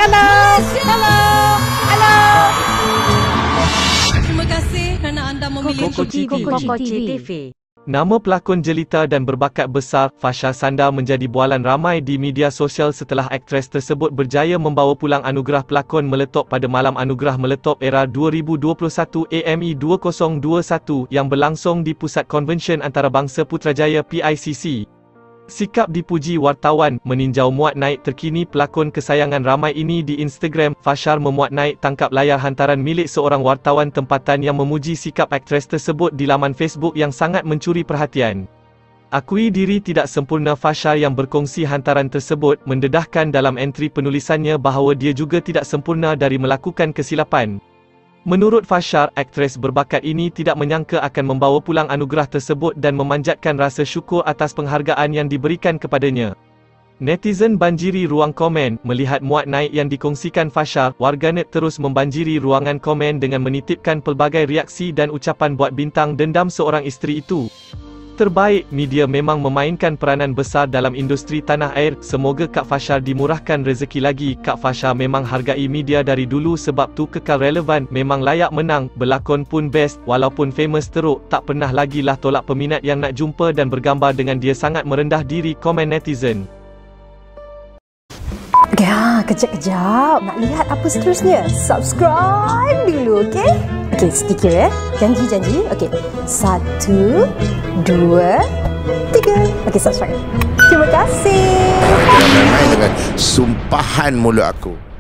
Hello. Hello. Hello. Terima kasih kerana anda memilih Kokoci TV. Nama pelakon jelita dan berbakat besar, Fasha Sanda menjadi bualan ramai di media sosial setelah aktris tersebut berjaya membawa pulang anugerah pelakon Meletup pada Malam Anugerah Meletup Era 2021 AME 2021 yang berlangsung di Pusat Konvensyen Antarabangsa Putrajaya PICC. Sikap dipuji wartawan, meninjau muat naik terkini pelakon kesayangan ramai ini di Instagram. Fasha memuat naik tangkap layar hantaran milik seorang wartawan tempatan yang memuji sikap aktris tersebut di laman Facebook yang sangat mencuri perhatian. Akui diri tidak sempurna. Fasha yang berkongsi hantaran tersebut, mendedahkan dalam entri penulisannya bahawa dia juga tidak sempurna dari melakukan kesilapan. Menurut Fasha, aktris berbakat ini tidak menyangka akan membawa pulang anugerah tersebut dan memanjatkan rasa syukur atas penghargaan yang diberikan kepadanya. Netizen banjiri ruang komen, melihat muat naik yang dikongsikan Fasha. Warganet terus membanjiri ruangan komen dengan menitipkan pelbagai reaksi dan ucapan buat bintang dendam seorang isteri itu. Terbaik, media memang memainkan peranan besar dalam industri tanah air. Semoga Kak Fasha dimurahkan rezeki lagi. Kak Fasha memang hargai media dari dulu sebab tu kekal relevan. Memang layak menang, berlakon pun best. Walaupun famous teruk, tak pernah lagi lah tolak peminat yang nak jumpa dan bergambar dengan dia. Sangat merendah diri, komen netizen. Ya, kejap-kejap. Nak lihat apa seterusnya? Subscribe dulu, okey? Okey, sedikit ya. Janji. Okey. 1, 2, 3. Okey, subscribe. Terima kasih. Jangan main-main dengan sumpahan mulut aku.